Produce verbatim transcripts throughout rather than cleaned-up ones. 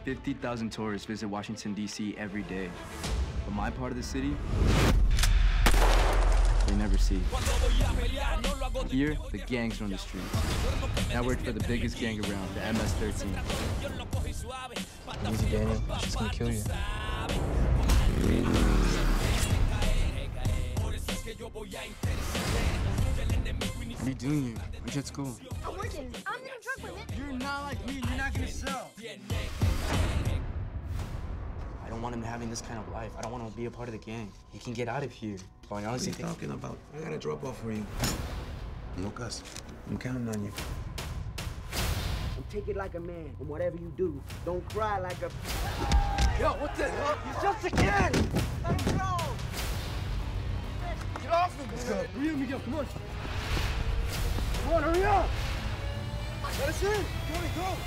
fifty thousand tourists visit Washington, D C every day. But my part of the city, they never see. Here, the gangs run the streets. I work for the biggest gang around, the M S thirteen. Easy, Daniel. She's gonna kill you. What are you doing here? Aren't you at school? I'm working. I'm in a truck with it. You're not like me. You're not gonna sell. I don't want him having this kind of life. I don't want him to be a part of the gang. He can get out of here. But I honestly What are you talking about? I got a drop off for you. Lucas, I'm counting on you. And take it like a man, and whatever you do, don't cry like a... Yo, what the hell? He's just a kid! Let him go! Get off him! Let's go. Hurry up, Miguel, come on. Come on, hurry up! Let us in! Go, go!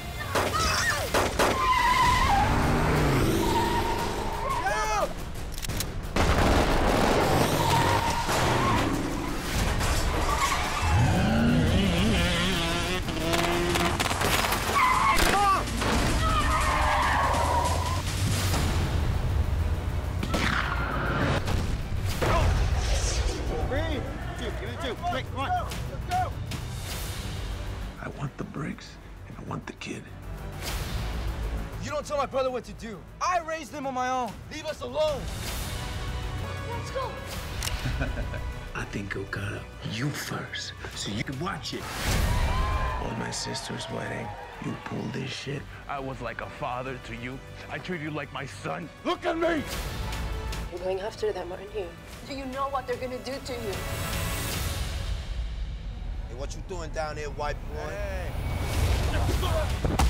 Quick, come on. Let's go. I want the bricks, and I want the kid. You don't tell my brother what to do. I raised him on my own. Leave us alone. Let's go. I think he'll cut up you first, so you can watch it. On my sister's wedding, you pulled this shit. I was like a father to you. I treated you like my son. Look at me! You're going after them, aren't you? Do you know what they're gonna do to you? Hey, what you doing down there, white boy? Hey.